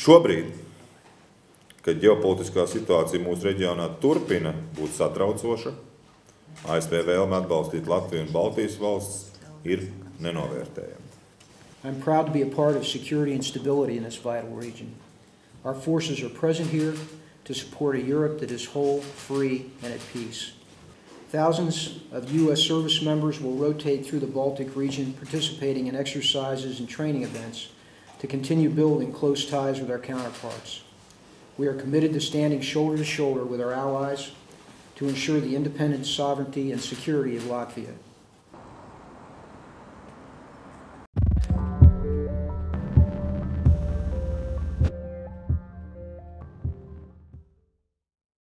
Šobrīd, kad ģeopolitiskā situācija mūsu reģionā turpina būt satraucoša, ASV vēlme atbalstīt Latviju un Baltijas valsts ir nenovērtējama. I'm proud to be a part of security and stability in this vital region. Our forces are present here to support a Europe that is whole, free, and at peace. Thousands of U.S. service members will rotate through the Baltic region, participating in exercises and training events to continue building close ties with our counterparts. We are committed to standing shoulder to shoulder with our allies to ensure the independence, sovereignty, and security of Latvia.